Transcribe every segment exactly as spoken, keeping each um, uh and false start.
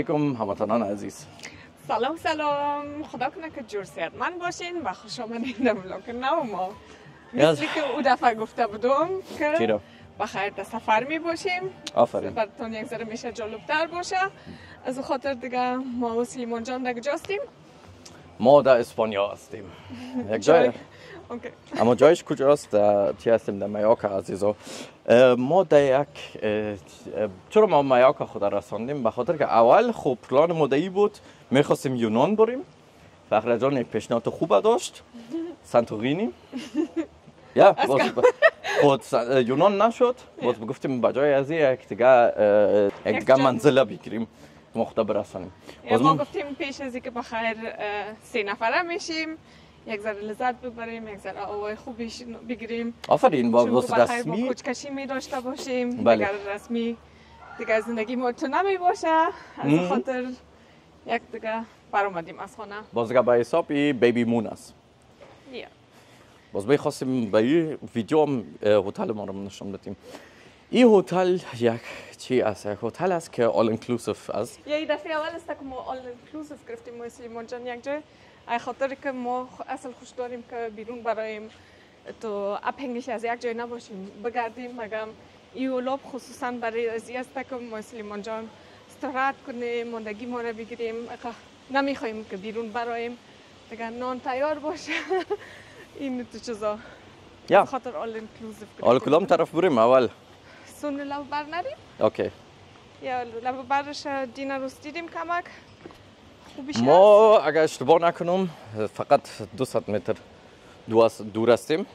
علیکم هموطنان عزیز. سلام سلام، خدا کنه که جور صحتمند باشین و خوش آمدین در ولاگ نو ما. مثل که او دفعه گفته بودم که بخیر در سفر می باشیم. آفرین. براتون یک ذره میشه جالبتر باشه. از خاطر دیگه ما و سلیمان جان دیگه جاستیم. ما در اسپانیا هستیم. یک جای. اوکی. اما جایش کجاست؟ چی هستیم در مایورکا عزیزا. ما در یک چرا ما مایورکا خود رساندیم؟ به خاطر که اول خوب پلان مدعی بود میخواستیم یونان بریم. فخر جان یک پیشنهاد خوب داشت. سانتورینی. یا خود یونان نشد. باز گفتیم بجای از یک دیگه یک دیگه منزل بگیریم. ما خدا برسانیم. ما گفتیم پیش از اینکه بخیر سه نفره میشیم. یک ذره لذت ببریم، یک ذره هوای خوبی بگیریم. آفرین، با واسه رسمی با کوچکشی می داشته باشیم. بله. دیگر رسمی دیگه زندگی ما تو نمی باشه. از خاطر یک دیگه برآمدیم از خانه. باز دیگه به حساب بیبی مون است. یا. باز بی خواستیم به این ویدیو هم هتل ما رو نشون بدیم. این هتل یک چی است؟ یک هتل است که all inclusive است. یه دفعه اول است که ما all inclusive گرفتیم ما سلیمان جان یک جای. ای خاطر که ما اصل خوش داریم که بیرون برایم تو ابهنگش از یک جای نباشیم بگردیم. مگم ایولاب خصوصا برای ازی است که ما سلیمان جان استراحت کنیم، ماندگی ما رو بگیریم. نمیخوایم که بیرون برایم دیگه نان تیار باشه. این تو چیزا یا خاطر all inclusive. حالا کدام طرف بریم اول؟ سون لب بر نریم؟ اوکی. یا لب برش دینا رو دیدیم کمک. ما اگر اشتباه نکنم فقط دویست متر دور هستیم.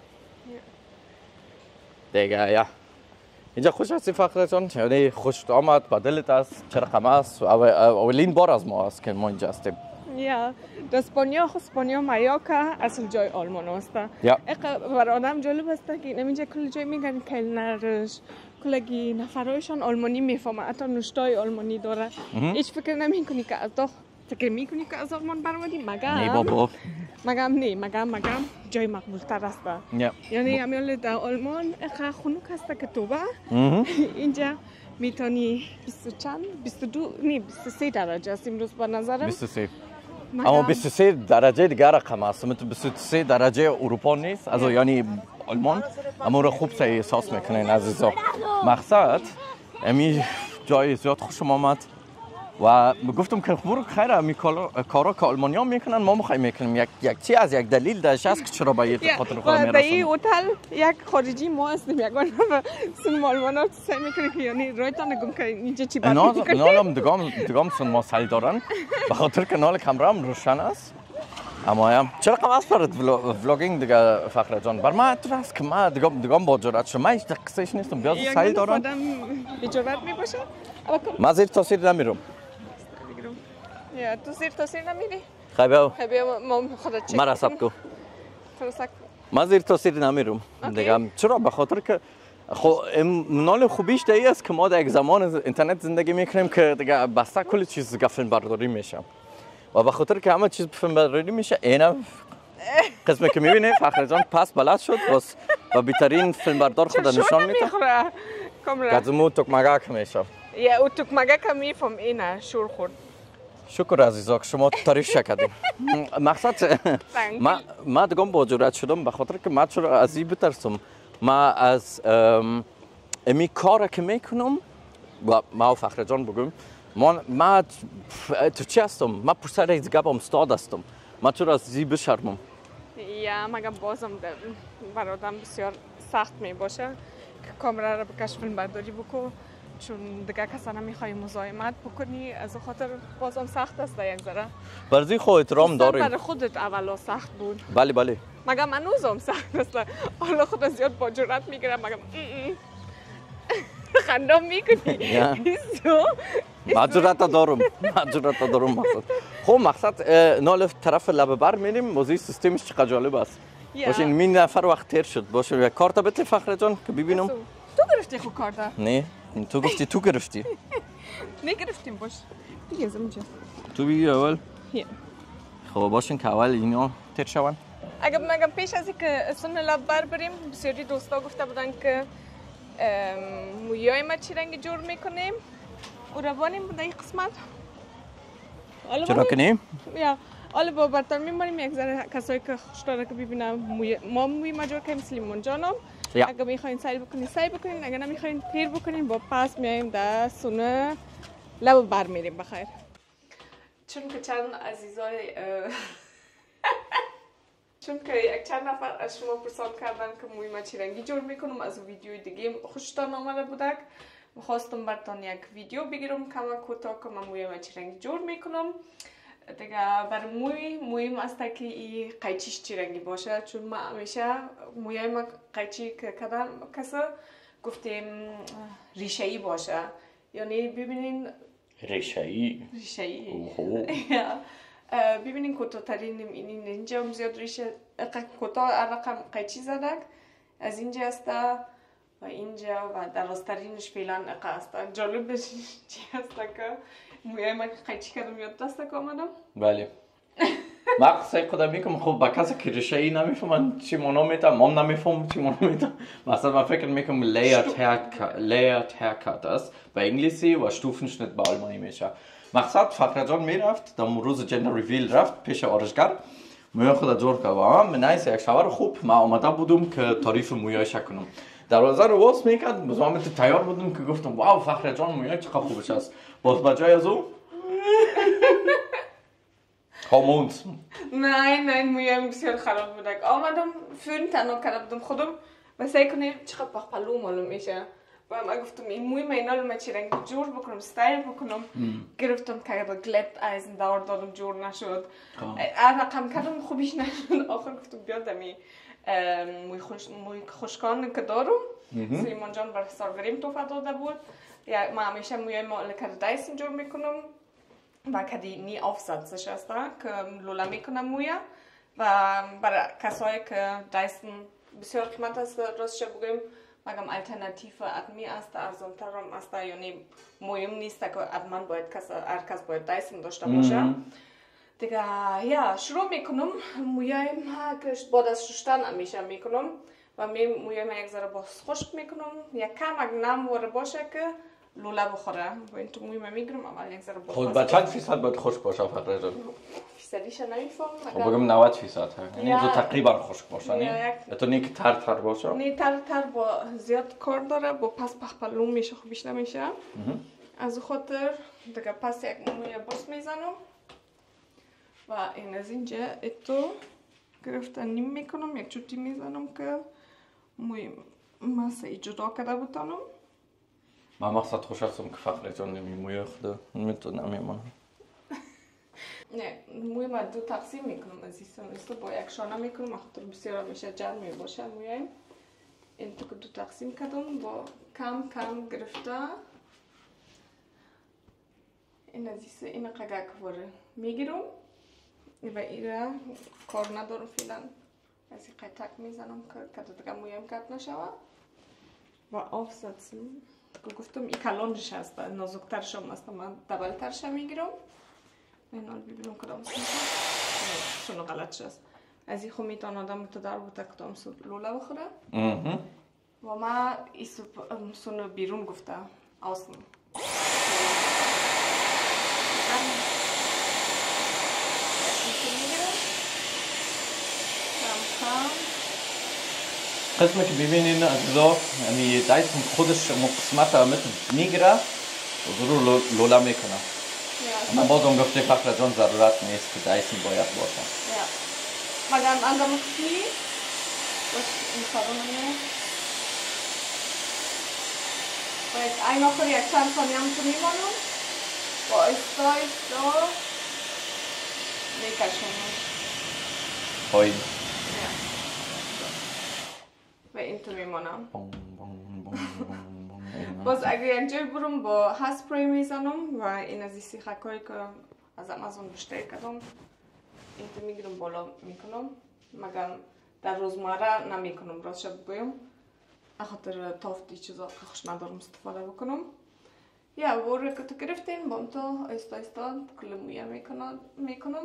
دیگه یا اینجا خوش هستی فخر جان؟ یعنی خوش آمد به دلت است؟ چرا است؟ اولین بار از ما است که ما اینجا هستیم. یا در اسپانیا خود اسپانیا مایورکا اصل جای آلمان است. یا برای آدم جالب است که اینجا کل جای میگن کلنرش کلگی نفرایشان آلمانی میفهمه، حتی نوشتای آلمانی داره. هیچ فکر نمیکنی که از داخل فکر میکنی که از آلمان برآمدی؟ مگم نه بابا مگم نه مگم مگم جای مقبول تر است. یعنی امیال در آلمان اخه خنک هست که تو با اینجا میتونی بیست و چند بیست و دو نه بیست و سه درجه است امروز به نظرم. بیست و سه اما بیست و سه درجه دیگر رقم است. مثل بیست و سه درجه اروپا نیست، از یعنی آلمان. اما رو خوب سعی احساس میکنین عزیزا. مقصد امی جای زیاد خوشم آمد و گفتم که برو خیره امی کارا که آلمانیا میکنن ما میخوایم میکنیم. یک یک چی از یک دلیل داشت است که چرا باید خاطر خود میرسونیم. در این هتل یک خارجی ما هستیم، یک بار سن آلمانا سعی میکنه که یعنی رایتان نگم که اینجا چی بر میکنه. نالم دگام دگام سن ما سعی دارن به خاطر که نال کامرام روشن است. اما هم چرا کم از پر ولاگینگ دیگه فخر جان بر من تو است که ما دگام دگام با جرأت شما هیچ قصهش نیستم بیاد سعی دارم. آدم بی جرأت میباشه. ما زیر تاثیر نمیرم. یا تو زیر تاثیر نمیری؟ خیلی خیلی ما خودت چک. مرا سب کو. فرسک. ما زیر تاثیر نمیرم. دیگه چرا؟ به خاطر که خو منال خوبیش دیگه است که ما در یک زمان اینترنت زندگی میکنیم که دیگه بسته کلی چیز فیلم برداری میشه. و به خاطر که همه چیز فیلم برداری میشه اینا قسمی که میبینی فخر جان پس بلد شد باز و بهترین فیلم بردار خود نشان میده. کاملا. گزمو تکمگک میشه. یا او تکمگک هم میفهم اینه شور خورد. شکر عزیزا که شما تعریف کردیم. مقصد ما ما دگم با جرأت شدم به خاطر که ما چرا از این بترسم. ما از امی کار که میکنم و ما فخر جان بگم ما ما تو چی هستم؟ ما پرسر از گپ استاد هستم. ما چرا از این بشرمم؟ یا مگه بازم برای آدم بسیار سخت می باشه که کامرا را بکش فیلم برداری بکن چون دیگه کسا نمیخوای مزاحمت بکنی از خاطر بازم سخت است یک ذره. برای خود احترام داریم. برای خودت اولا سخت بود. بله بله. مگه منوزم سخت است. حالا خود زیاد با جرأت میگیرم مگه خندم میکنی. ما جرأت دارم. ما جرأت دارم مقصد. خب مقصد نال طرف لب بر میریم موضوع سیستمش چقدر جالب است. باشه این می نفر وقت تیر شد. باشه یک کارت بده فخر جان که ببینم. تو گرفتی خود کارت؟ نه تو گفتی تو گرفتی. نه گرفتیم باش. دیگه زمینجا. تو بگی اول. خب باشین که اول اینا تیر شون. اگه مگم پیش از اینکه سن لب بر بریم بسیاری دوستا گفته بودن که مویای ما چی رنگ جور میکنیم و روانیم در این قسمت چرا که نیم؟ یا حالا با برتر میماریم یک ذره کسایی که خوشداره که ببینم موی ما موی مجور کنیم سلیمان جانم اگه میخواین سعی بکنین سعی بکنین اگه نمیخواین پیر بکنین با پس میایم در سونه لب بر میریم بخیر چون که چند عزیزای چون که یک چند نفر از شما پرسان کردن که موی ما چی رنگی جور میکنم از ویدیوی دیگه خوشتان آمده بودک میخواستم براتون یک ویدیو بگیرم که من کوتاه که من موی ما چی رنگی جور میکنم دیگه برای موی موی است که این قیچیش چی رنگی باشه چون ما همیشه موی ما قیچی که کدام کسا گفتیم ریشه ای باشه یعنی ببینین ریشه ای ریشه ای ببینین کوتاه‌ترین این اینجا هم زیاد ریشه کوتاه رقم قیچی زدک از اینجا است و اینجا و درازترینش فعلا اقا است جالبش چی است که موی ما قیچی کردم یاد دست آمدم بله مقصد خدا میکنم خب با کسی که ریشه ای نمیفهمن چی مانا میتم مام نمیفهم چی مانا میتم مثلا من فکر میکنم layered haircut layered haircut است به انگلیسی و Stufenschnitt به آلمانی میشه مقصد فخر جان میرفت در روز جندر ریویل رفت پیش آرایشگر موی خدا جور کرد و من به نایس یک شوهر خوب ما آمده بودم که تعریف مویایش کنم دروازه رو باز میکرد من تیار بودم که گفتم واو فخر جان مویای چقدر خوبش است باز بجای از او هامونز نه نه مویم بسیار خراب بودک آمدم فیلم تنها کرده بودم خودم و سعی کنم چقدر پخپلو معلوم میشه و من گفتم این موی من الان چی رنگ جور بکنم استایل بکنم گرفتم که با گلپت ایزن دور دادم جور نشد رقم کردم خوبیش نشد آخر گفتم بیادمی موی خوش موی خوشکان که دارم سلیمان جان بر سالگریم توفه داده بود یا من همیشه موی ما لکر دایسن جور میکنم و کدی نی آفزاتش است که لولا میکنم مویا و برای کسایی که دایسن بسیار قیمت است راستش بگویم مگم الटरनेटिव ادمی است ارزان ترم است یعنی مهم نیست که ادمان باید کس هر کس باید دایسن داشته باشه دیگه یا شروع میکنم مویای ما که بعد از شستن همیشه میکنم و می مویای ما یک ذره باز خشک میکنم یک کم اگه نم وره باشه که لولا بخوره و این تو موی ما میگیرم اول یک ذره باز خود با چند فیصد باید خشک باشه فخر جان فیصدیش نمیفهم خب بگم نود فیصد یعنی تو تقریبا خشک باشه نه تو نه که تر تر باشه نه تر تر با زیاد کار داره با پس پخپلو میشه خوبیش نمیشه از خاطر دیگه پس یک موی باز میزنم و این از اینجا اتو گرفتن نیم میکنم یک چوتی میزنم که موی مسه جدا کرده بتانم من مقصد خوش هستم که فخر جان نمی موی خود میتونم نمیمونم نه موی ما دو تقسیم میکنم عزیزم است با یک شانه میکنم خاطر بسیار میشه جمع باشه موی این تو دو تقسیم کردم با کم کم گرفته این عزیزم این قگک وره میگیرم و ایره کار ندارم فعلا از این قطعک میزنم که کده دیگه مویم کت نشوه و آفزاتم که گفتم این کلانش هست نازکترش هم است من دبلترش میگیرم این حال ببینم کدام سوزه چون غلط شست از این خو میتون آدم تو در بوده کدام سود لولا بخوره و ما این سونو بیرون گفته آسم قسمه که ببینین عزیزا یعنی دایسن خودش قسمت مثل میگیره و ضرور لولا میکنه اما بازم گفته فخر جان ضرورت نیست که دایسن باید باشه مگم اندام کتی باش این خبرونه باید این آخر یک چند ثانیه هم تو میمانم با ایستا ایستا میکشم پایین و این تو میمانم باز اگه یک جای برم با هسپری میزنم و این از این سیخکایی که از امازون بشتری کردم این تو میگیرم بالا میکنم مگم در روزمره نمیکنم راست شد بگویم اخاطر تافتی چیزا که خوش ندارم استفاده بکنم یا بوره که تو گرفتین بام تو ایستا ایستا کل مویه میکنم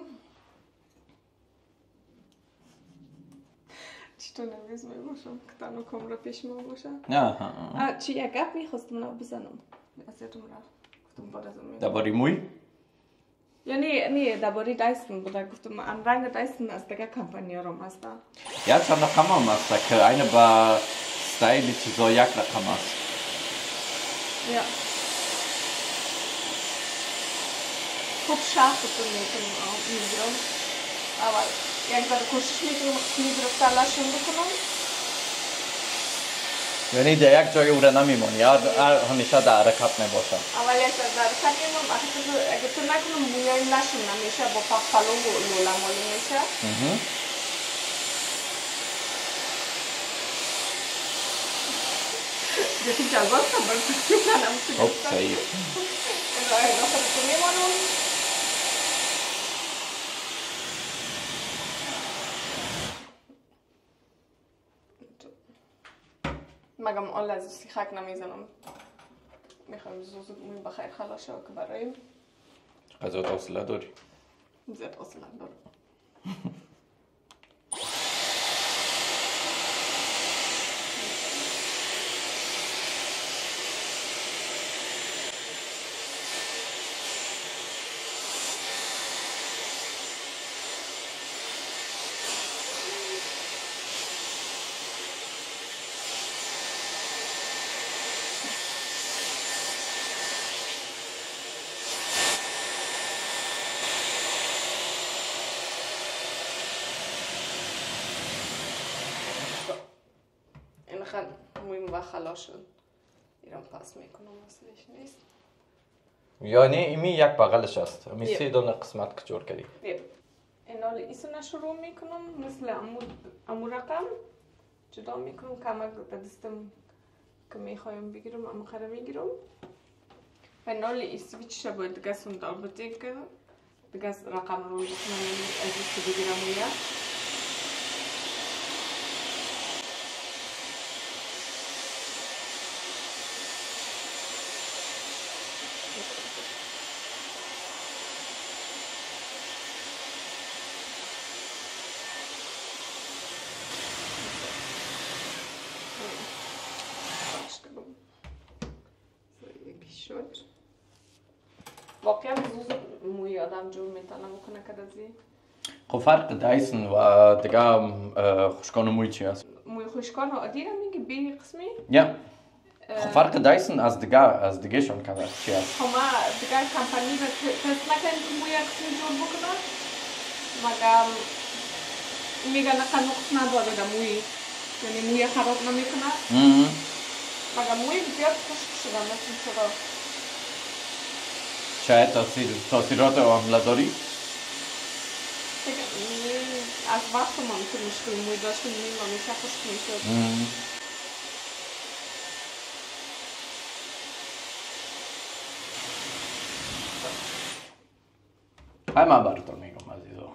چی تو نمیز میباشم که تنو کمره پیش ما باشه نه چی یک گپ میخواستم نو بزنم از یادم رفت گفتم بعد از اون درباره موی یعنی نه درباره دایسون بود گفتم ان رنگ دایسون از دیگه کمپانی رو ماستا یا چند رقم است که اینه با استایل چیزا یک رقم است یا خوب شاخ تو میکنم میگیرم اول یک بار کوشش میکنم میگیرم تلاشم بکنم یعنی در یک جای او را نمیمونی یا همیشه در حرکت میباشه اول یک در حرکت میمونم اگه تو نکنم مویم نشم نمیشه با پاکلو لولا مالی میشه دیگه جلوه خبر کنم خب صحیح راه داخل تو میمونم مگم آن لازم سیخک نمیزنم میخوایم زود موی بخیر خلاص شو که برایم قضا حوصله داری زیاد حوصله دارم این خیلی مویم و خلاص شد ایران پاس میکنم اصلش نیست یعنی ایمی یک بغلش است امی سه دونه قسمت که جور کردی این حال ایسو شروع میکنم مثل امو رقم جدا میکنم کمک به دستم که میخوایم بگیرم امو خره میگیرم و این حال ایسی بیچشه باید دیگه سندار بتیم که دیگه رقم رو بکنم از ایسی بگیرم ویا شد واقعا زود موی آدم جور میتونه بکنه کدازی خب فرق دایسون و دیگه خوشکان موی چی است؟ موی خوشکان و عادی را میگه بی قسمی؟ یا خب فرق دایسون از دیگه از دیگه شون کنه چی است؟ خب ما دیگه کمپانی را تست نکنیم که موی قسمی جور بکنه مگم میگه نقل نقص نداره در موی یعنی موی خراب نمیکنه مگم موی زیاد خشک شده مثل چرا شاید تاثیر تاثیرات عامله داری؟ از وقت ما که مشکل موی داشتیم موی ما میشه خشک میشد های من براتون میگم عزیزا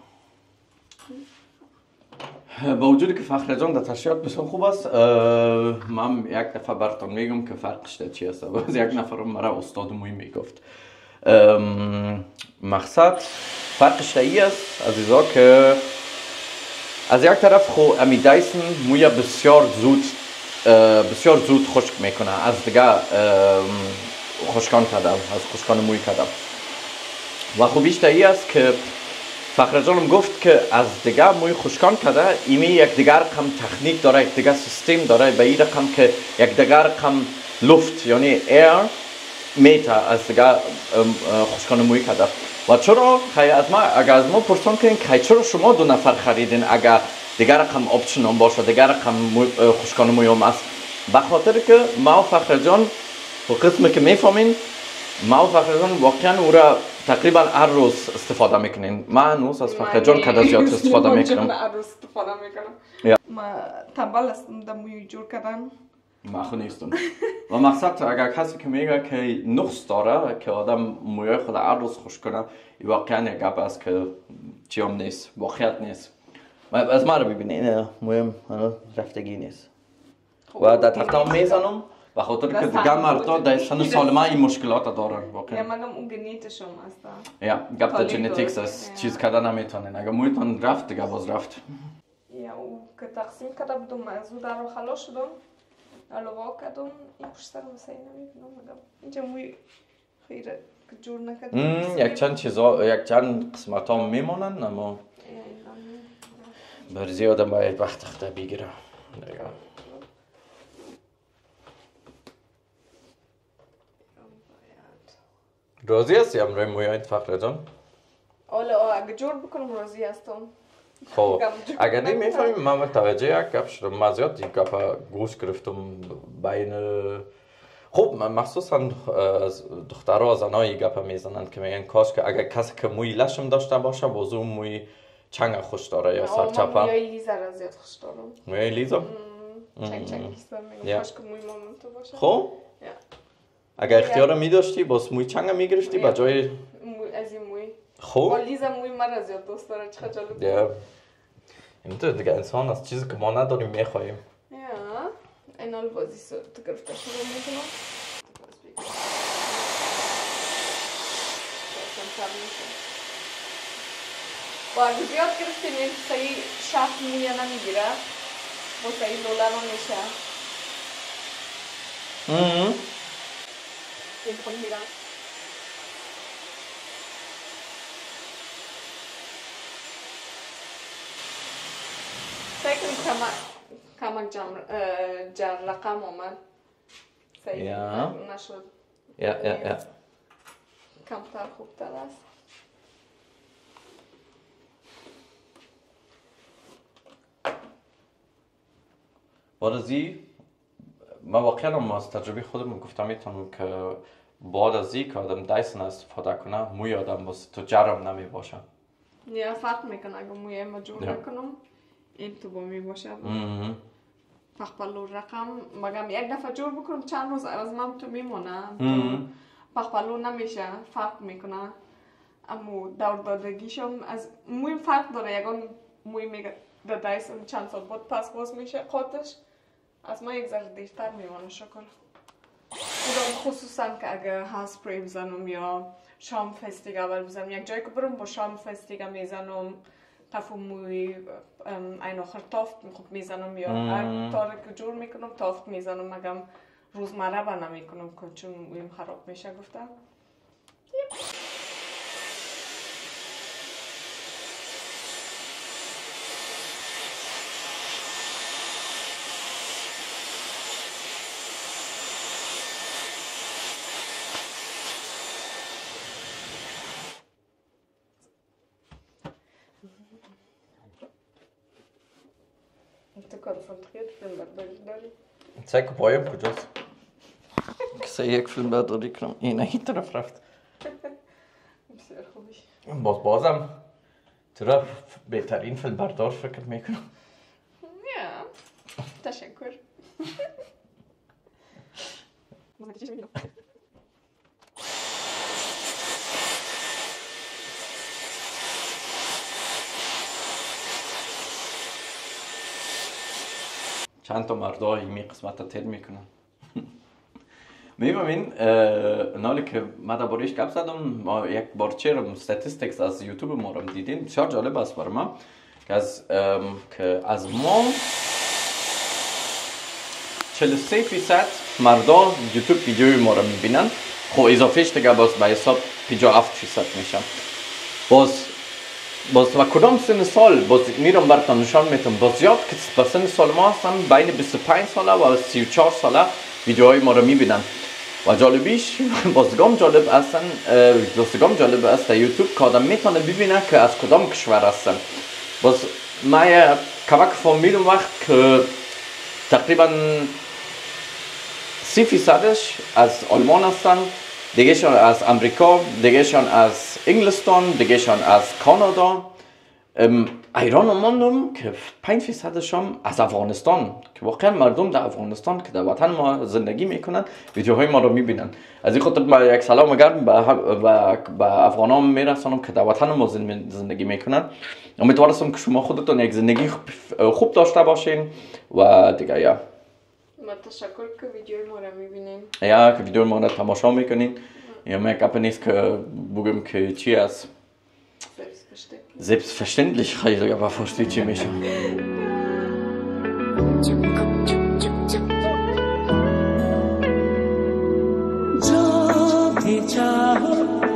با وجودی که فخر جان در تشریحات بسیار خوب است من یک دفعه براتون میگم که فرقش چی است باز یک نفر مرا استاد موی میگفت مقصد فرقش ای است عزیزا که از یک طرف خو امی دایسون موی بسیار زود بسیار زود خشک میکنه از دیگه خشکان کردم از خشکان موی کردم و خوبیش ای است که فخر جانم گفت که از دیگه موی خشکان کرده ایمی یک دیگر رقم تکنیک داره یک دیگر سیستم داره به این رقم که یک دیگر رقم لفت یعنی ایر میته از دیگه خشکان موی کرده و چرا خیلی از ما اگر از ما پرسان کنین که چرا شما دو نفر خریدین اگر دیگر رقم آپشن هم باشه دیگر رقم خشکان موی هم است به خاطر که ما و فخر جان و قسمی که میفهمین ما و فخر جان واقعا او را تقریبا هر روز استفاده میکنین من هنوز از فخر جان کده زیاد استفاده میکنم هر روز استفاده میکنم ما تنبال هستم در موی جور کردن من خود نیستم و مقصد اگر کسی که میگه که نقص داره که آدم موی خود هر روز خوش کنه واقعا یک گپ است که چی هم نیست واقعیت نیست از ما رو ببینین مویم رفتگی نیست و در تختم میزنم و خاطر که دیگه مردا در سن سالمه این مشکلات دارن واقعا یا مگم اون گنیتش هم است یا گپ در ژنتیکس است چیز کردن نمیتونین اگر مویتون رفت دیگه باز رفت یا او که تقسیم کرده بودم از او در رو خلاص شدم علاوه کردم این پشت سر مسایی نمیبینم مگم اینجا موی خیره که جور نکرد یک چند چیزا یک چند قسمت ها میمانن اما بر زیاد باید وقت اخته بگیره راضی هستی امروی مویایت فخر جان؟ حالا اگه جور بکنم راضی هستم خب اگر نمیفهمیم من متوجه یک گپ شدم من زیاد یک گپ گوش گرفتم بین خب مخصوصا از دخترها زنایی گپ میزنند که میگن کاش که اگر کسی که موی لشم داشته باشه باز اون موی چنگ خوش داره یا سرچپه من موی لیزا را زیاد خوش دارم موی لیزا؟ چنگ چنگ هستم میگم کاش که موی مامون تو باشه خب اگر اختیار می داشتی باز موی چنگ میگرفتی با جای از این موی خب لیزا موی مرا زیاد دوست داره چه جالب یا اینطور دیگه انسان از چیزی که ما نداریم میخواهیم یا این حال بازی سر تو گرفته شروع میکنم با اگه زیاد گرفتیم این سایی شخص مویه نمیگیره با سایی دولار میشه این خون میرم سعی کنیم کمک جر رقم آمد سعی نشد یا یا یا کمتر خوبتر است بعد من واقعا از تجربه خودم گفتم میتونم که بعد از این که آدم دایسن استفاده کنه موی آدم باز تو جرم نمی باشه یا فرق میکنه اگه موی ما جور نکنم این تو با می باشه پخپلو رقم مگم یک دفعه جور بکنم چند روز از من تو میمونه پخپلو نمیشه فرق میکنه اما دور دادگیشم از موی فرق داره یکان موی میگه دایسن چند سال بود پس باز میشه خودش از ما یک ذره دیرتر میمانه شکل خصوصا که اگه هاسپری بزنم یا شام فستیگا بزنم یک جایی که برم با شام فستیگا میزنم تفو موی این آخر تافت میزنم یا هر طوری که جور میکنم تافت میزنم مگم روزمره با نمیکنم چون مویم خراب میشه گفتم تو کنسنتریert فیلم برداری داری؟ سعی که پایم کجاست؟ کسی یک فیلم برداری کنم این این طرف رفت بسیار خوبی باز بازم طرف بهترین فیلم بردار فکر میکنم یا تشکر چند تا مردا ایمی قسمت تر میکنن میبینین نالی که ما درباره‌اش گپ زدم ما یک بار چرم استاتستیکس از یوتیوب ما رو دیدیم بسیار جالب است برای ما که از که از ما چهل و سه درصد مردا یوتیوب ویدیوی ما رو میبینن خب اضافهش دیگه باز به حساب پنجاه و هفت درصد میشن باز باز و کدام سن سال باز میرم براتون نشان میدم باز زیاد که با سن سال ما هستن بین بیست و پنج ساله و سی و چهار ساله ویدیوهای ما رو میبینن و جالبیش بازگام جالب هستن بازگام جالب است یوتیوب که آدم میتونه ببینه که از کدام کشور هستن باز ما کمک فهمیدم وقت که تقریبا سی فیصدش از آلمان هستن دیگه شان از امریکا دیگه شان از انگلستان دیگه شان از کانادا ایران و ماندم که پنج فیصدش هم از افغانستان که واقعا مردم در افغانستان که در وطن ما زندگی میکنن ویدیوهای ما رو میبینن از این خاطر با یک سلام گرم به افغانان میرسانم که در وطن ما زندگی میکنن امیدوارم که شما خودتون یک زندگی خوب داشته باشین و دیگه یا ما تشکر که ویدیوی ما رو میبینین یا که ویدیوی ما رو تماشا میکنین یا من گپ نیست که بگم که چی است Selbstverständlich kann ich sogar verstehen, mich. जो भी चाहो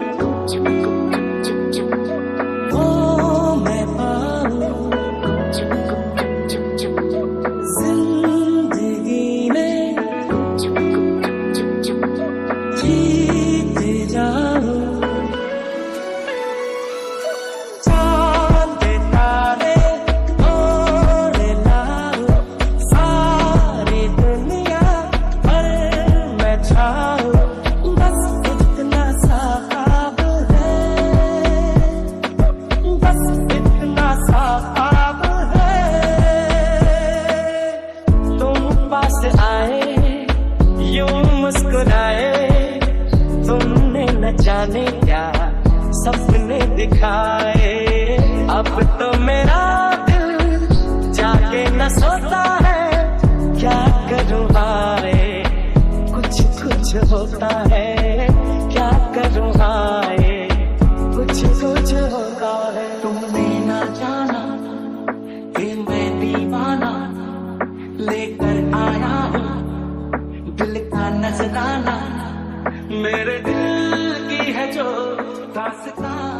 अब तो मेरा दिल जाके न सोता है, क्या करूँ हाय कुछ कुछ होता है, क्या करूँ हाय कुछ कुछ होता है। तुमने ना जाना कि मैं दीवाना लेकर आया हूँ दिल का नजराना, मेरे दिल की है जो दास्तां।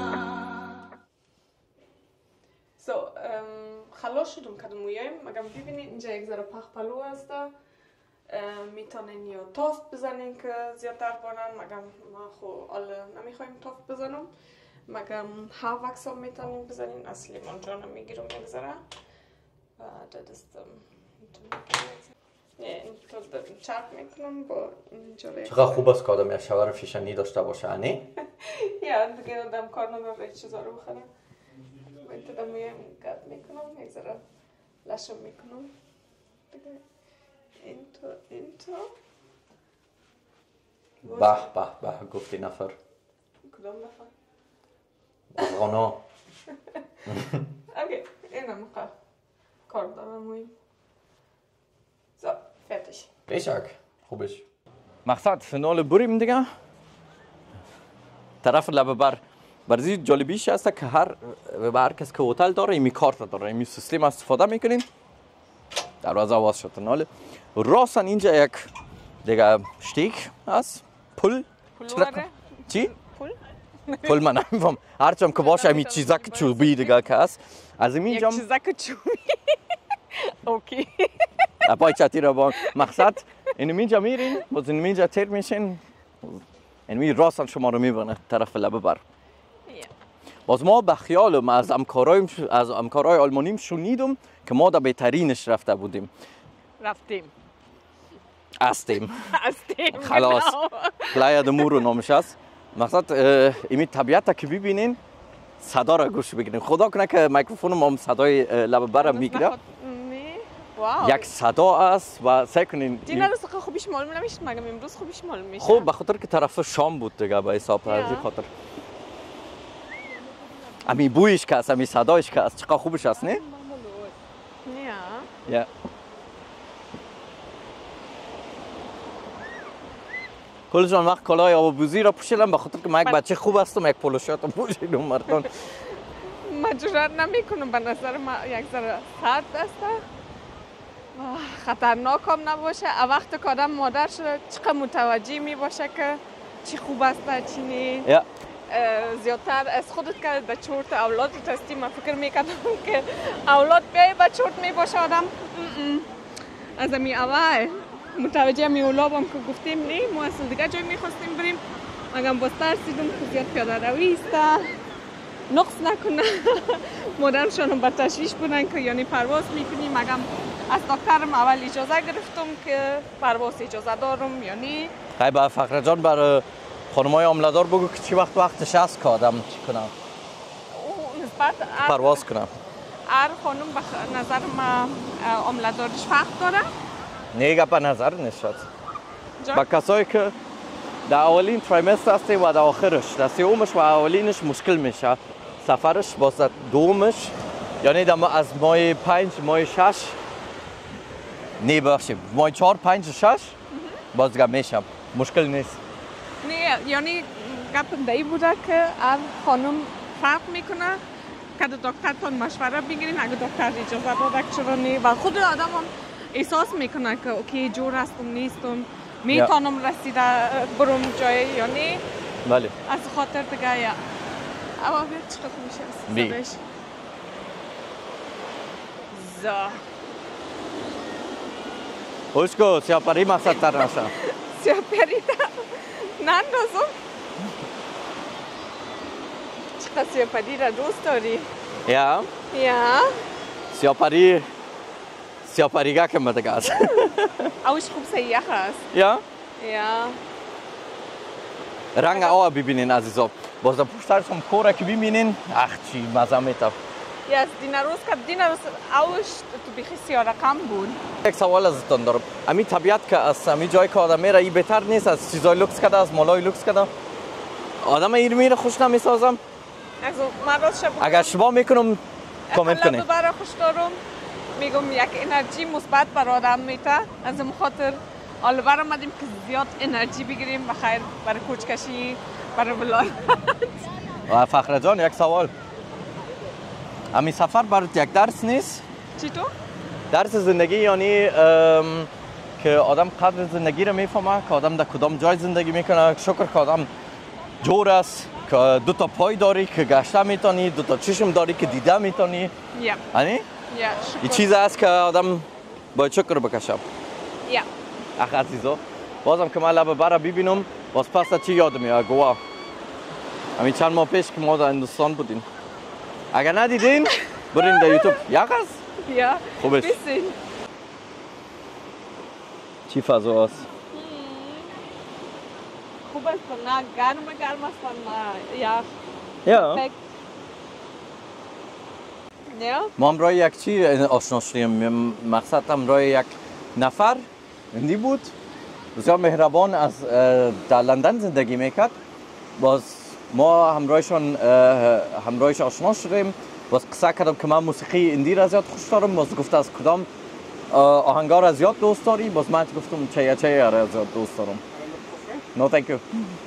So, خلاص شدم کدوم میایم مگم ببینید اینجا یک ذره پخ پلو هست میتونین یا تافت بزنین که زیادتر بانن مگم ما خو آل نمیخوایم تافت بزنم مگم ها وکس هم میتونین بزنین از لیمون جانم میگیرم یک ذره بعد دستم اینطور چرک میکنم با اینجوری. چقدر خوب است که آدم یک شاور فیشنی داشته باشه نه؟ یا دیگه آدم کار نداره چیزا رو بخرم. این تا دمیایم گرد میکنم یک ذره لشم میکنم دیگه اینطور اینطور. به به به گفتی نفر. کدام نفر؟ افغانا. اوکی اینم کار کار دارم مهم. So, fertig. بیشک خوبش. مقصد فینال بریم دیگه. طرف لب بر برزی جالبیش هست که هر هر کس که هتل داره این کارت داره این سیستم استفاده میکنین. دروازه واز شد ناله. راستن اینجا یک دیگه شتیک هست. پول. چی؟ پول. پول من نمیفهم. هرچم که باشه همین چیزا که چوبی دیگه که هست. از اینجا یک چیزا که چوبی. اوکی. اپای چاتی را با مقصد اینو اینجا میرین باز اینو اینجا تیر میشین اینو راستن شما رو میبرنه طرف لبه بر باز ما به خیالم از همکارای از همکارای آلمانیم شنیدم که ما در بهترینش رفته بودیم رفتیم هستیم هستیم خلاص پلایا د مورو نامش است مقصد این طبیعت که ببینین صدا را گوش بگیرین خدا کنه که میکروفونم هم صدای لبه بر میگیره واو. یک صدا است و سعی کنین دینا روز خوبیش معلوم نمیشه مگم امروز خوبیش معلوم میشه خب به خاطر که طرف شام بود دیگه به حساب از این خاطر امی بویش که است امی صدایش که است چقدر خوبش است نه؟ یا یا کل جان وقت کلاه آب بوزی را پوشیدم به خاطر که من یک بچه خوب هستم یک پولو شرت پوشیدم مردان مجرد نمی کنم به نظر ما یک ذره سرد است خطرناک هم نباشه وقتی که آدم مادر شده چقدر متوجه می باشه که چی خوب است چی نه یا زیادتر از خودت که به چورت اولادت هستی من فکر میکنم که اولاد بیایی به چورت می باشه آدم از امی اول متوجه می اولاب هم که گفتیم نه ما اصلا دیگه جای میخواستیم بریم مگم باز ترسیدم که زیاد پیاده روی است نقص نکنه مادرشان هم به تشویش بودن که یعنی پرواز میکنیم مگم از دکترم اول اجازه گرفتم که پرواز اجازه دارم یعنی خیلی با فقره جان برای خانمای عمله‌دار بگو که چی وقت وقتش هست که آدم چی کنم نسبت پرواز کنم هر خانم به نظر ما عمله‌دارش فرق داره نه به نظر نشد با کسایی که در اولین تریمستر هستی و در آخرش در سومش و اولینش مشکل میشه سفرش باز دومش یعنی در از ماه پنج ماه شش نه بخشیم ماه چهار پنج شش باز دیگه میشم مشکل نیست نه یعنی گپم دایی بوده که هر خانم فرق میکنه که دکترتون مشوره بگیرین اگه دکتر اجازه داده که چرا نه و خود آدم هم احساس میکنه که اوکی جور هستم نیستم میتونم رسیده برم جای یا نه بله از خاطر دیگه یا اما بیا چطور میشه بی زا خوشگو سیاپری مقصد تر نشه سیاپری تر نندازم چقدر سیاپری را دوست داری؟ یا یا سیاپری سیاپریگه که مدگه است اوش خوب سیخ است یا یا رنگ آب ببینین عزیزا باز در پشترش هم کوره که ببینین اخ چی مزه میتب یس دینا روز که دینا روز اوش تو بیخی سیاه رقم بود یک سوال ازتون دارم امی طبیعت که از امی جای که آدم میره ای بهتر نیست از چیزای لوکس کده از مالای لوکس کده آدم ایر میره خوش نمیسازم Also من راستش اگر اشتباه میکنم کامنت کنید. لبه برا خوش دارم میگم یک انرژی مثبت برای آدم میده. از این خاطر حالا برای آمدیم که زیاد انرژی بگیریم و خیر برای کوچکشی برای ولایت. و فخر جان یک سوال. امی سفر برات یک درس نیست؟ چی تو؟ درس زندگی یعنی ام، که آدم قدر زندگی رو میفهمه که آدم در کدام جای زندگی میکنه. شکر که آدم جور است که دو تا پای داری که گشته میتونی، دو تا چشم داری که دیده میتونی. یا یعنی یا این شکر. چیز است که آدم باید شکر بکشم. یا اخ عزیزا بازم که من لب برا ببینم باز پس چی یادم میاد گواه. همین چند ماه پیش که ما در هندوستان بودیم. اگر ندیدین برین در یوتیوب. یک است؟ یا خوبش. بسین. چی فضا است؟ خوب است نه گرم گرم است نه یخ. یا فکر. یا ما هم رای یک چی آشنا شدیم. مقصد هم رای یک نفر هندی بود بسیار مهربان از اه، در لندن زندگی میکرد. باز ما همراهشان اه، همراهش آشنا شدیم. باز قصه کردم که من موسیقی هندی را زیاد خوش دارم. باز گفت از کدام اه، آهنگا را زیاد دوست داری؟ باز من گفتم چه چه را زیاد دوست دارم. نو تانک یو.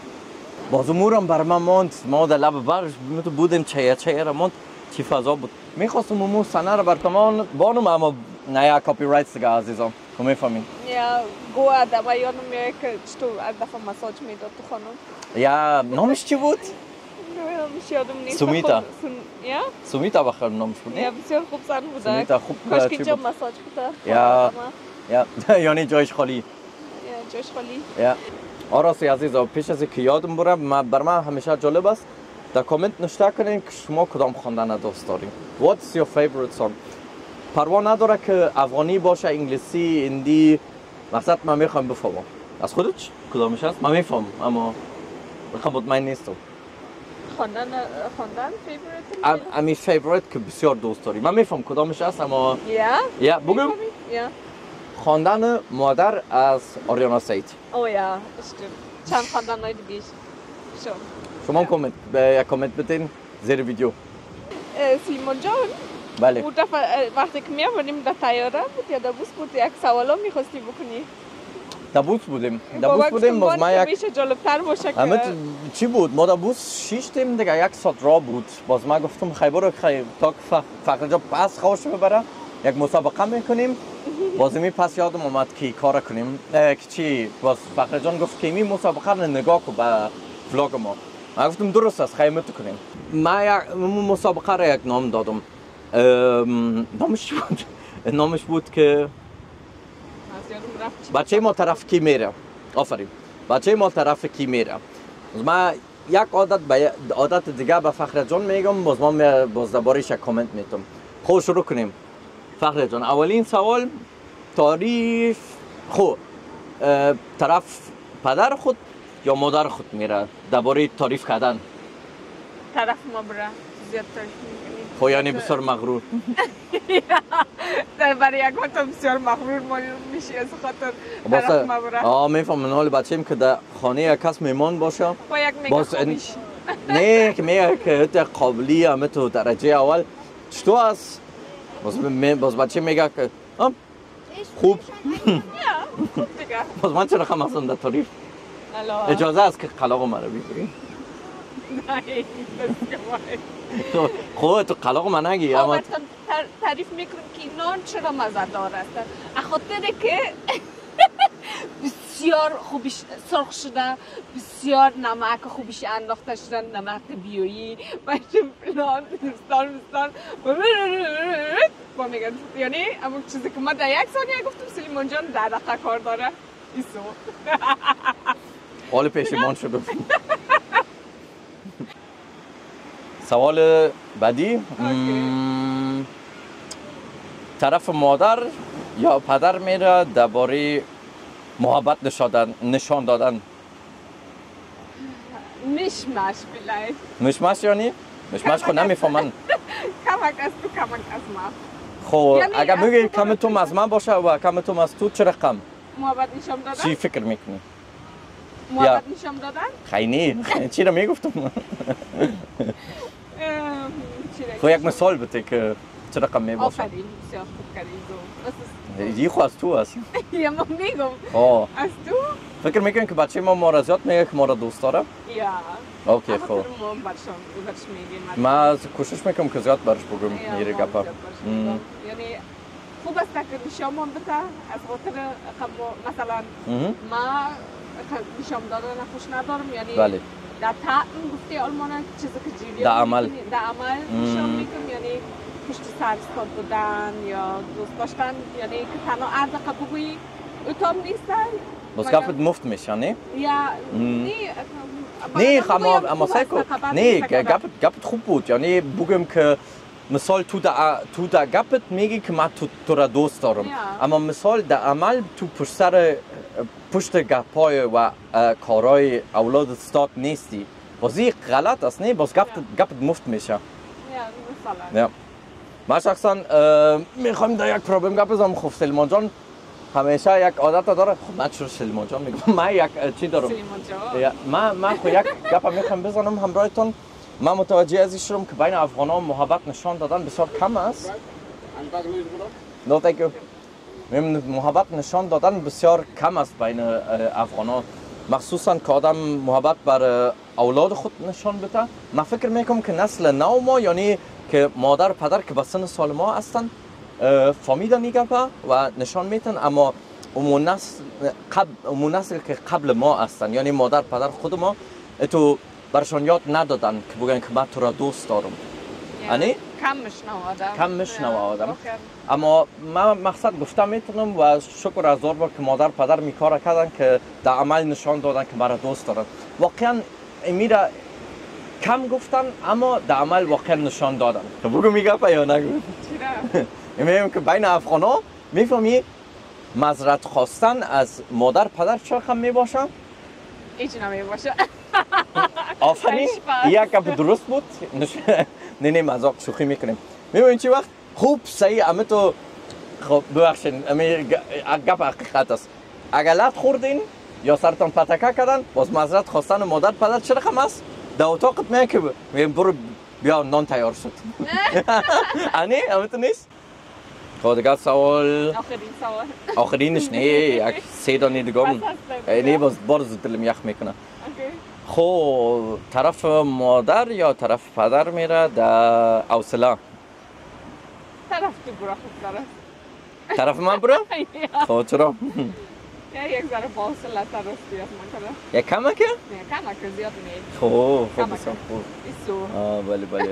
باز امورم بر من ماند. ما در لب بر بودیم چه چه را ماند. چی فضا بود. میخواستم امور سنه را بر کمان بانم اما نه کپی رایتس دیگه عزیزم. تو میفهمین. یا گو آدم یادم میاد که چطور از دفعه مساج میداد تو خانم. یا نامش چی بود؟ نمیدونم یادم نیست. سومیتا. خود- سون- یا سومیتا بخیر نامش بود. یا بسیار خوب زن بوده. سومیتا خوب کاش که چی اینجا بود؟ مساج بوده. یا یا یعنی جایش خالی. یا جاش خالی. یا آراسی عزیزا پیش از اینکه یادم بره من بر من همیشه جالب است در کامنت نوشته کنین که شما کدام خواندن دوست دارین. What's your favorite song؟ پروا نداره که افغانی باشه، انگلیسی، هندی. مقصد من میخوام بفهمم. از خودت کدامش هست؟ من میفهم اما میخوام مطمئن نیستم. خواندن خواندن فیوریت. ام امی فیوریت که بسیار دوست داری. من میفهم کدامش هست اما یا یا بگم یا خواندن مادر از آریانا سید. او یا اشتم چند خواندن های دیگه شو. شما هم کامنت به یک کامنت بدین زیر ویدیو. سیمون جان بله. اون دفعه وقتی که میامونیم در تیاره بود یا در بوس بود یک سوالا میخواستی بکنی. در بوس بودیم. در بوس بودیم باز ما یک میشه جالبتر باشه که همه چی بود؟ ما در بوس شیشتیم دیگه یک ساعت راه بود. باز ما گفتم خیلی برو خیلی تا که فقط جا پس خوش ببره یک مسابقه میکنیم. باز می پس یادم اومد که کار کنیم. که چی باز فقط جان گفت که می مسابقه رو نگاه کن به ولاگ ما. ما گفتم درست است خیلی تو کنیم. ما یک مسابقه را یک نام دادم. نامش بود نامش بود که بچه ما طرف کی میره. آفرین. بچه ما طرف کی میره. ما یک عادت به عادت دیگه به فخر جان میگم. باز ما باز دربارش یک کامنت میتم. خب شروع کنیم. فخر جان اولین سوال تعریف خو طرف پدر خود یا مادر خود میره درباره تعریف کردن. طرف ما بره زیاد تعریف میکنی. خو یعنی بسیار مغرور. در برای یک وقت بسیار مغرور میشی از خاطر طرف ما بره. آه میفهمم حال بچه‌ام که در خانه یک کس میمان باشه. با یک میگه خوبیش. نه که میگه که تو قابلی همه تو درجه اول چطور است؟ باز باز بچه میگه که خوب. خوب دیگه. باز من چرا خم هستم در تعریف؟ اجازه است که قلاق مرا بگیری؟ نه تو خود تو قلاق من نگی اما تعریف میکنم که نان چرا مزه‌دار است. خاطر که بسیار خوبش سرخ شده، بسیار نمک خوبش انداخته شده، نمک بیایی باشه فلان دوستان دوستان با میگن یعنی اما چیزی که ما در یک ثانیه گفتم سلیمان جان در دقیقه کار داره ایسو حال پشیمان شدم. سوال بعدی طرف مادر یا پدر میره درباره محبت نشان دادن. مشمش بلای مشمش یعنی؟ مشمش خود نمیفهمن. کمک از تو کمک از ما. خب اگر بگی کم تو از من باشه و کم تو از تو چرا کم؟ محبت نشان دادن؟ چی فکر میکنی؟ محبت نشان دادن؟ خیلی چی را میگفتم؟ خب یک مثال بده که چه رقم میباشه؟ آفرین بسیار خوب کردی تو یه خو از تو هست یا ما میگم آه از تو؟ فکر میکنی که بچه ما ما را زیاد میگه که ما را دوست داره؟ یا اوکی اما خب ما برشان برش میگیم ما از کوشش میکنم که زیاد برش بگم میره گپا یعنی خوب است که نشان بده از خاطر مثلا ما نشان دادن خوش ندارم یعنی بله در تعم گفتی آلمان چیزی که جیری در عمل در عمل نشان میکنم یعنی پشت سر استاد بودن یا دوست داشتن یعنی که تنها عرض قبولی اتام نیستن بس گفت مفت میشه نه؟ یا نه نه اما اما سایکو نه گپت گپت خوب بود یعنی بگم که مثال تو دا تو دا گپت میگی که من تو تو را دوست دارم اما مثال در عمل تو پشت سر پشت گپای و کارهای اولاد استاد نیستی بازی غلط است نه باز گپت گپت مفت میشه یا مثلا یا من شخصا میخوام در یک پروبلم گپ بزنم خب سلمان جان همیشه یک عادت داره خب من چرا سلمان جان میگم من یک چی دارم سلمان جان من من خب یک گپ میخوام بزنم همراهتون من متوجه از این شدم که بین افغانان محبت نشان دادن بسیار کم است نه تانکیو محبت نشان دادن بسیار کم است بین افغانان مخصوصا که آدم محبت بر اولاد خود نشان بده من فکر میکنم که نسل نو ما یعنی که مادر پدر که به سن سال ما هستن فهمیدن میگه و نشان میتن اما اون نسل قبل اون نسل که قبل ما هستن یعنی مادر پدر خود ما تو برشان یاد ندادن که بگن که من تو را دوست دارم یعنی کم میشنوه آدم کم میشنوه آدم اما من مقصد گفتم میتونم و شکر از بار که مادر پدر میکار کردن که در عمل نشان دادن که مرا دوست دارن واقعا میره کم گفتن اما در عمل واقعا نشان دادن تو بگو میگه یا نگو چرا میگم که بین افغانا میفهمی معذرت خواستن از مادر پدر چه رقم میباشه هیچ نمیباشه آفرین یک گپ درست بود نه نه مذاق شوخی میکنیم میبینید چی وقت خوب صحیح اما تو خب ببخشید اما گپ حقیقت است اگر لط خوردین یا سرتان پتکه کردن باز معذرت خواستن مادر پدر چه رقم است در اتاقت میگه که میگم برو بیا نان تیار شد نه اما تو نیست خب دیگه سوال آخرین سوال آخرینش نه یک سه دانی دیگه نه باز باز دلم یخ میکنه خب طرف مادر یا طرف پدر میره در حوصله طرف تو برو خوب داره طرف من برو؟ خب چرا؟ یک ذره با حوصله تر رستی از من کنه یک کمه که؟ نه کمه که زیاد نید خب خب بسیار خوب ایسو آه بله بله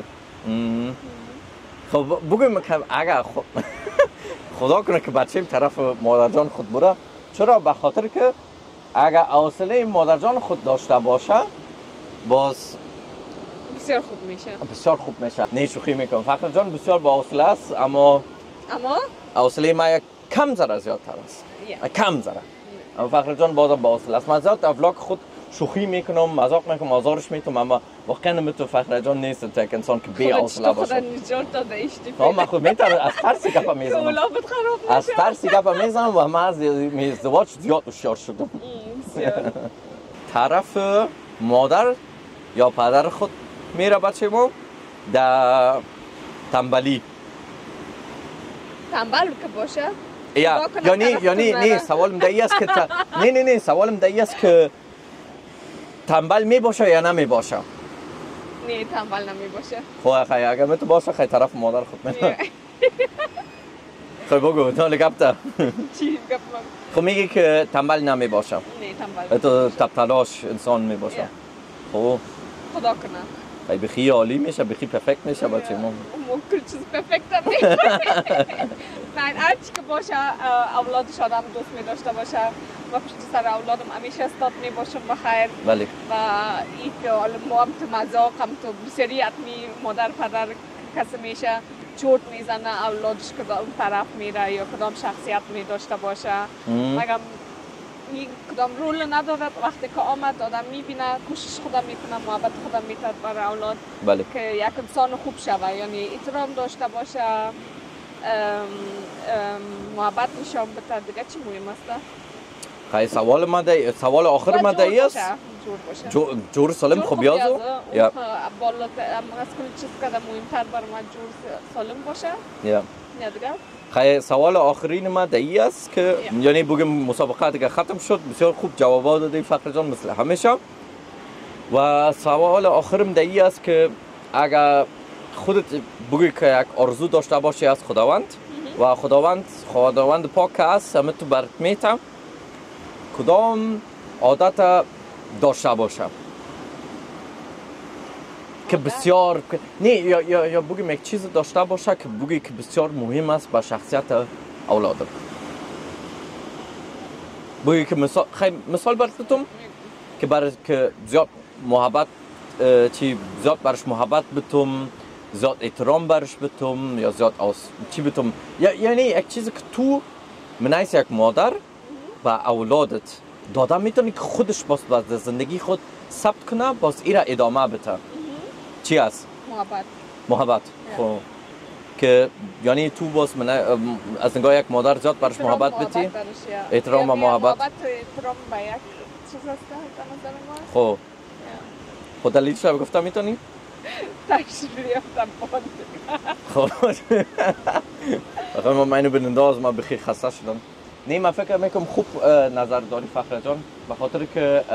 خب بگویم که اگر خدا کنه که بچه طرف مادر جان خود بره چرا؟ به خاطر که اگر حوصله مادر جان خود داشته باشه باز بسیار خوب میشه بسیار خوب میشه نه شوخی میکنم فخر جان بسیار با حوصله است اما اما حوصله ما یک کم ذره زیادتر است کم ذره اما فخر جان بازم با حوصله است من زیاد افلاک خود شوخی میکنم مذاق میکنم آزارش میتونم اما واقعا نمیتونم فخر جان نیست تا یک انسان که بی حوصله باشه خدا نجات داده اشتی ها من خود میتونم از ترسی گپا میزنم از ترسی گپا میزنم و من از ازدواج زیاد هوشیار شدم طرف مادر یا پدر خود میره بچه ما در تنبلی تنبل که باشه یا یعنی یعنی نه سوالم دایی است که نه نه نه سوالم دایی است که تنبل می باشه یا نمی باشه نه تنبل نمی باشه خب خیلی اگر می تو باشه خیلی طرف مادر خود میره خب بگو تو لگبتا چی گپ خب میگی که تنبل نمی باشه نه تنبل تو تب تلاش انسان می باشه خب خدا کنه خیلی بخی عالی میشه بخی پرفکت میشه بچه ما کل چیز پرفکت هم نه هرچی که باشه اولادش آدم دوست می داشته باشه و پشت سر اولادم همیشه استاد می باشم بخیر بله و این که ما هم تو مذاق هم تو بسیاری حتمی مادر پدر کسی میشه چوت میزنه اولادش کدام طرف میره یا کدام شخصیت می داشته باشه مگم این کدام رول نداره وقتی که آمد آدم میبینه کوشش خودم میکنه محبت خودم میتد برای اولاد بله. که یک انسان خوب شوه یعنی احترام داشته باشه ام ام محبت نشان بده دیگه چی مهم است؟ خیلی سوال من دی سوال آخر من دی است جور باشه جو جور سالم جور خوب یازو یا بالا از کل چیز کدام مهمتر برای من جور سالم باشه یا یا دیگه خیلی سوال آخرین ما دایی است که یعنی بگم مسابقه دیگه ختم شد بسیار خوب جوابات دادی فخر جان مثل همیشه و سوال آخرم دایی است که اگر خودت بگی که یک آرزو داشته باشی از خداوند و خداوند خداوند پاک است همه تو برات میتم کدام عادت داشته باشه که بسیار نه یا یا یا بگیم یک چیز داشته باشه که بگی که بسیار مهم است به شخصیت اولادم بگی که مثال خیلی مثال براتون که برای که زیاد محبت چی زیاد برش محبت بتم زیاد احترام برش بتم یا زیاد aus چی بتم یا یعنی یک چیزی که تو منایس یک مادر و اولادت دادن میتونی که خودش باز باز زندگی خود ثبت کنه باز ایرا ادامه بده چی است محبت محبت خب که یعنی تو باز من از نگاه یک مادر زیاد برش محبت بتی احترام و محبت محبت احترام به یک چیز است که نظر ما خب خود دلیلش رو گفتم میتونی تشریح افتم خب بخیر ما منو بننداز ما بخیر خسته شدم نه من فکر میکنم خوب نظر داری فخر جان به خاطر که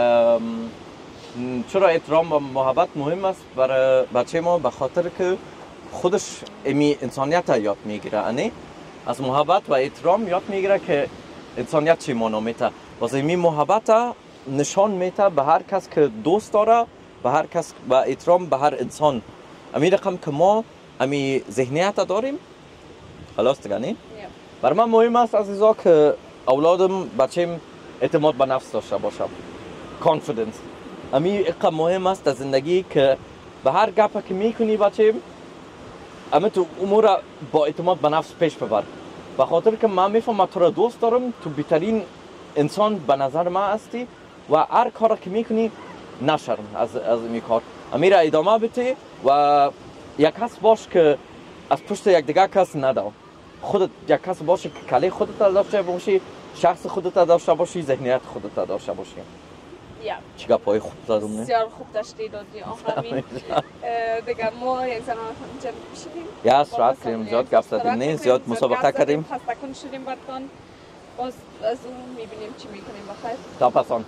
چرا احترام و محبت مهم است برای بچه ما به خاطر که خودش امی انسانیت یاد میگیره نه از محبت و احترام یاد میگیره که انسانیت چی معنی میده واسه امی محبت نشان میده به هر کس که دوست داره به هر کس و احترام به هر انسان امی رقم که ما امی ذهنیت داریم خلاص دیگه نه برای من مهم است عزیزا که اولادم بچه‌م اعتماد به نفس داشته باشه کانفیدنس امی اقا مهم است در زندگی که به هر گپی که میکنی بچه‌م اما تو امور با اعتماد به نفس پیش ببر به خاطر که من میفهمم تو را دوست دارم تو بهترین انسان به نظر من هستی و هر کاری که میکنی نشرم از از این کار امی را ادامه بده و یک کس باش که از پشت یک دیگه کس نداو خودت یک کس باشه که کله خودت داشته باشی شخص خودت داشته باشی ذهنیت خودت داشته باشی یا چیکار پای خوب دادم نه بسیار خوب داشتی دادی آفرین دیگه ما یک زن جمع شدیم یا راست کردیم زیاد گپ زدیم نه زیاد مسابقه کردیم خسته کن شدیم براتون باز از اون میبینیم چی میکنیم بخیر تا پسان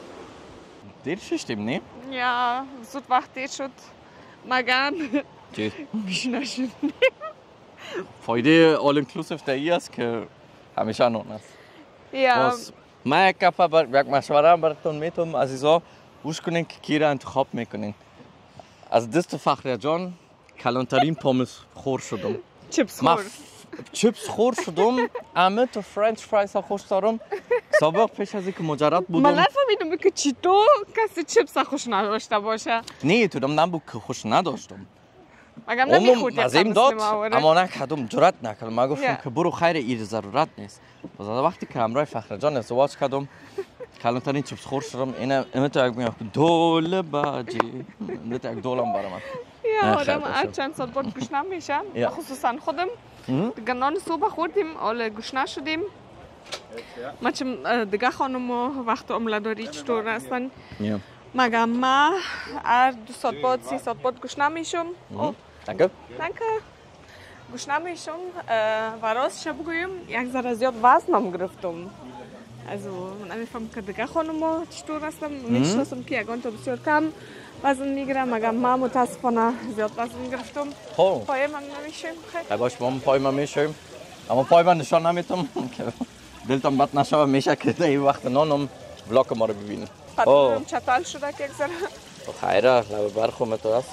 دیر شدیم نه یا زود وقت دیر شد مگم چی گشنه شدیم فایده all inclusive دایی است که همیشه نون است یا من یک کفه بر یک مشوره براتون میتونم عزیزا گوش کنین که کی را انتخاب میکنین از دست فخر جان کلانترین پومس خور شدم چیپس من خور چیپس خور شدم اما تو فرنچ فرایز ها خوش دارم سابق پیش از اینکه مجرد من بودم نفهمیدم که چطور کسی چیپس خوش نداشته باشه نه تو دم نبود که خوش نداشتم مگم عموم نمیخورد مزیم داد اما نکردم جرات نکردم من گفتم Yeah. که برو خیر ایر ضرورت نیست باز وقتی که همراه فخر جان ازدواج کردم کلانترین چیپس خور شدم اینه اینه تو یک میگم دول باجی اینه تو یک دولم برام یا خیلی آدم هر خوشم. چند سال بعد گشنه میشه یا. خصوصا خودم دیگه نان صبح خوردیم حالا گشنه شدیم ما چم دیگه خانم وقت عمله‌داری چطور هستن یا مگم ما هر دو ساعت بعد سی ساعت بعد گشنه میشم danke danke گشنه میشم و راستش بگویم یک ذره زیاد وزنم گرفتم also من نمیفهم که دیگه خانم چطور هستم میشناسم که یگان تا بسیار کم وزن میگیرم مگم ما متاسفانه زیاد وزن گرفتم خب پای من نمیشم ای باش ما پای ما میشیم اما پای من نشان نمیتم که دلتم بد نشه میشه که این وقت نانم ولاگ ما رو ببینه پدرم چطال شده که یک ذره خیره لب برخوم تو است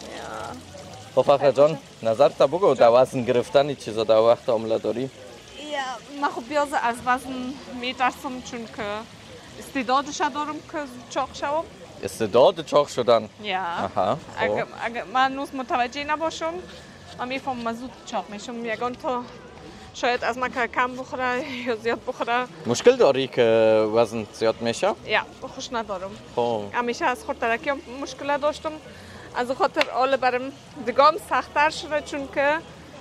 خب فخر جان نظر تا بگو در وزن گرفتن چیزا در وقت عمله داری یا من خب بیازه از وزن میترسم چون که استعدادش دارم که چاق شوم استعداد چاق شدن یا آها اگه اگه من نوز متوجه نباشم من میفهم من زود چاق میشم یگان تا شاید از من که کم بخوره یا زیاد بخوره مشکل داری که وزن زیاد میشه یا خوش ندارم خب همیشه از خود ترکی مشکل داشتم از خاطر حالا برام دیگام سخت‌تر شده چون که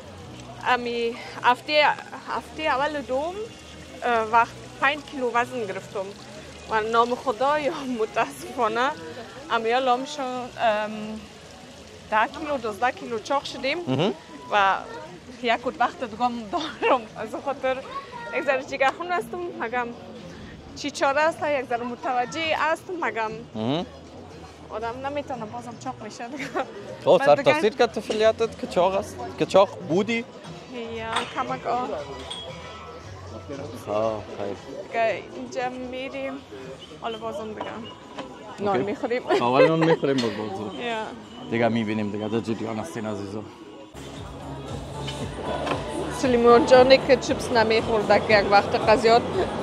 امی هفته هفته اول دوم وقت پنج کیلو وزن گرفتم و نام خدا یا متاسفانه امیال لام شد ده کیلو دوازده کیلو چاق شدیم و یک وقت دیگه دارم از خاطر یک ذره جگرخون هستم مگم چی چاره است یک ذره متوجه هستم مگم آدم نمیتونه بازم چاق میشه دیگه. تو سر تاثیر که طفلیتت که چاق است که چاق بودی؟ یا کمک آه آه خیلی دیگه اینجا میریم حالا بازم دیگه نان میخوریم اول نان میخوریم باز بازم یا دیگه میبینیم دیگه در جریان هستین عزیزا. سلیمان جانی که چیپس نمیخورده که یک وقت قضیات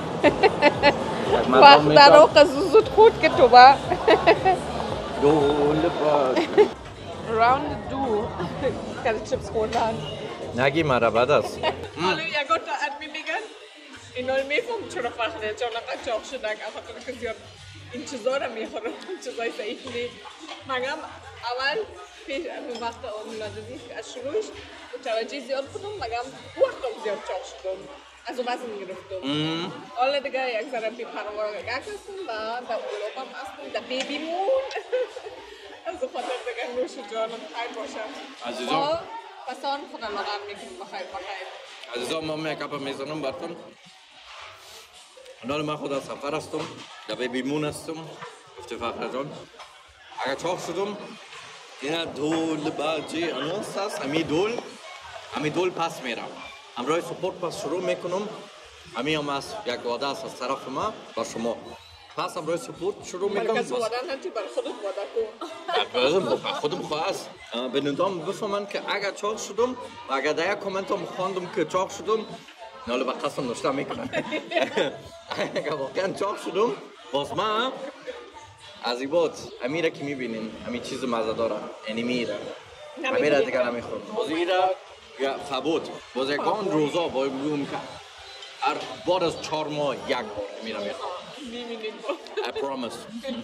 وقت در آقا زود خود که تو با دول باز راوند دو که چیپس خوردن نگی مرا بد است. حالا یک تا ادمی میگن اینا میفهم چرا فخره چون نقد چاق شده که خاطر که زیاد این چیزا رو میخورم چیزای صحیح نیست مگم اول پیش وقت ولادتی از شروعش متوجه زیاد بودم مگم وقتم زیاد چاق شدم از اون وزن گرفتم حالا دیگه یک ذره بی‌پروا هستم و در اروپا هستم در بیبی مون از خاطر دیگه نوش جانم خیر باشم عزیزان پس آن خدا لغت میکنم بخیر بخیر عزیزان ما میکاپ میزنم براتون. حالا من خدا سفر هستم در بیبی مون هستم گفته فخر جان اگر چاق شدم این دول باجی انوس است امی دول امی دول پس میرم همراه سپورت پس شروع میکنم امی هم از یک وعده است از طرف ما با شما پس همراه سپورت شروع میکنم مرکز وعده نتی بر خودت وعده کن بر خودم خواست به ندام بفهمن که اگر چاق شدم و اگر در یک کامنت هم خواندم که چاق شدم ناله به قسم نشته میکنن اگر واقعا چاق شدم باز ما از این بود امیره که میبینین همین چیز مزه داره یعنی میره امیره دیگر نمیخورم باز ایره یا ثبوت باز یکان روزا باید بگویم که هر بعد از چهار ماه یک بار میره میخورم میبینیم I promise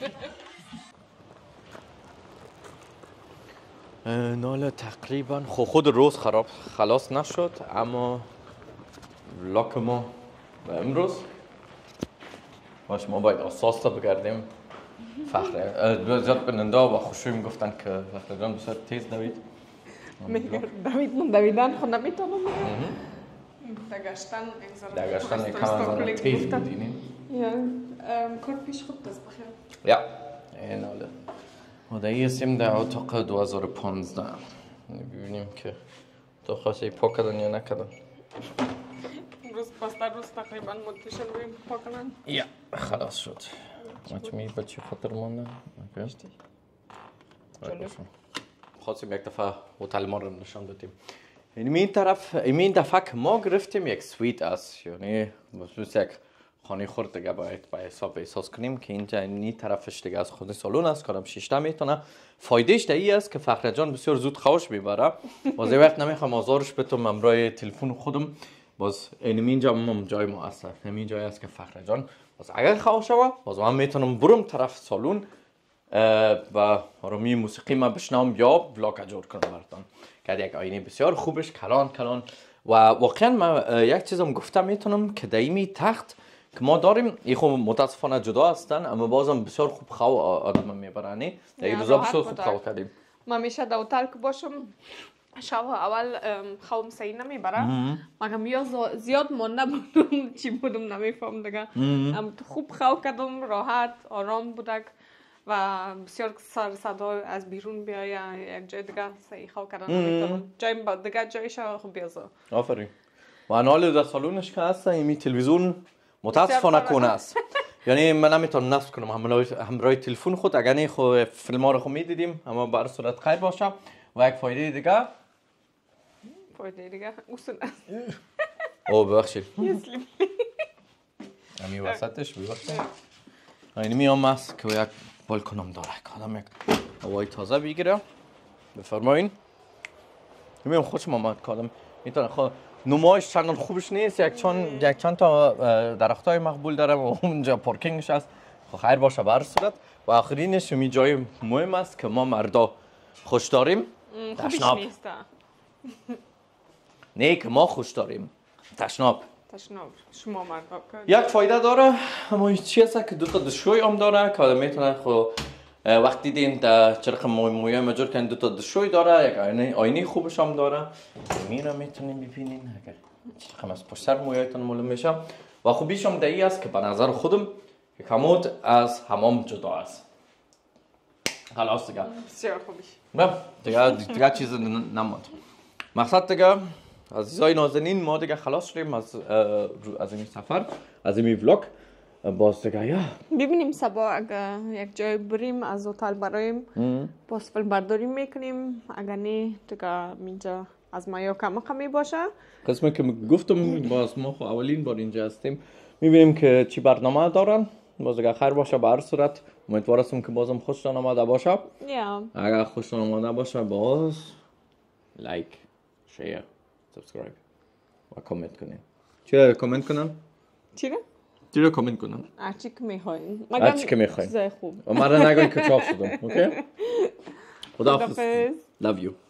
ناله تقریبا خود خود روز خراب خلاص نشد اما ولاگ ما به امروز باش ما باید اساس تا بگردیم فخره زیاد بننده و خوشویم گفتن که فخره جان بسیار تیز دوید دوید من دویدن خود نمیتونم دگشتن دگشتن یکم از تیز بودینیم یا کار پیش خود دست بخیر یا این حاله مدعی هستیم در اتاق دو هزار و پانزده ببینیم که تو خواسته پا کردن یا نکردن روز پس در روز تقریبا منتشر بیم پا کنن یا خلاص شد مچمی بچی خاطر مانده خواستیم یک دفعه هتل ما رو نشان دادیم این طرف این دفعه که ما گرفتیم یک سویت است یعنی بسیار یک خانه خورد دیگه باید با حساب احساس کنیم که اینجا این طرفش دیگه از خود سالن است کارم شیشته میتونه فایدهش دیگه است که فخر جان بسیار زود خوش میبره باز وقت نمیخوام آزارش بتم همراه تلفن خودم باز اینجا هم جای ما است همین جای است که فخر جان باز اگر خوش شوه باز من میتونم برم طرف سالن و آرامی موسیقی ما بشنوم یا ولاگ جور کنم براتون که یک آینه بسیار خوبش کلان کلان و واقعا من یک چیزم گفتم میتونم که دایمی تخت که ما داریم این خب متاسفانه جدا هستن اما بازم بسیار خوب خو آدم میبرنی در این روزا بسیار خوب خو کردیم ما میشه در اتاق که باشم شب اول خوام صحیح نمیبره مگم یا زیاد مانده بودم چی بودم نمیفهم دیگه اما خوب خو کردم راحت آرام بودک و بسیار سر صدا از بیرون بیاید یک جای دیگه صحیح خو کردن نمیتونم جای دیگه جایش خوب بیازه آفرین و حال در سالونش که هست این تلویزیون متاسفانه کنه است یعنی من نمیتونم نصب کنم همراه تلفن خود اگر نه خود فیلم ها رو خود میدیدیم اما بر صورت خیر باشه و یک فایده دیگه فایده دیگه اصلا او ببخشید همین وسطش ببخشید این میام است که یک بالکنم داره که آدم یک هوای تازه بگیره بفرمایین میام خوشم آمد که آدم میتونه خود نمایش چندان خوبش نیست یک چند یک چند تا درختای مقبول داره و اونجا پارکینگش هست خیر باشه بر صورت و آخرینش می جای مهم است که ما مردا خوش داریم خوبش نیست نه که ما خوش داریم تشناب تشناب شما مردا یک فایده داره اما چی هست که دو تا دستشوی هم داره که آدم میتونه خب وقتی دیدین در چرخ موی موی مجور کن دو تا دستشوی داره یک آینه آینه خوبش هم داره میره میتونین ببینین اگر چرخ از پشت سر مویایتون معلوم میشه و خوبیش هم دایی است که به نظر خودم که کمود از حمام جدا است خلاص دیگه بسیار خوبیش نه دیگه دیگه چیز نماد مقصد دیگه عزیزای نازنین ما دیگه خلاص شدیم از از این سفر از این ویلوگ باز دیگه یا ببینیم صبح اگر یک جای بریم از هتل برایم باز فیلم برداری میکنیم اگر نه دیگه اینجا از مایورکا مقامی باشه قسمی که گفتم باز ما خو اولین بار اینجا هستیم میبینیم که چی برنامه دارن باز دیگه خیر باشه به هر صورت امیدوارم که بازم خوشتون آمده باشه یا اگر خوشتون آمده باشه باز لایک شیر سابسکرایب و کامنت کنین چرا کامنت کنن چی رو؟ چی رو کامنت کنن هرچی که میخواین هرچی که میخواین چیزای خوب و مرا نگوین که چاپ شدم اوکی خدا حافظ love you